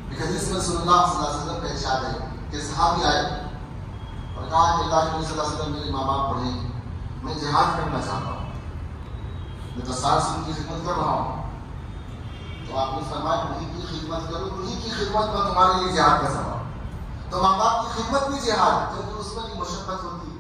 एक हदीस में रसूलुल्लाह सल्लल्लाहु अलैहि वसल्लम का इरशाद है कि सहाबी आए और कहा कि अल्लाह के नबी सल्लल्लाहु अलैहि वसल्लम मेरे माँ बाप पढ़े, मैं जिहाद करना चाहता हूँ, मैं तो साल से उनकी खिदमत कर रहा हूँ। तो आपने फरमाया उन्हीं की खिदमत करो, उन्हीं की खिदमत में तुम्हारे लिए जिहाद का सवाब। तो माँ बाप की खिदमत भी जिहाद, क्योंकि उसमें भी मशक्कत होती है,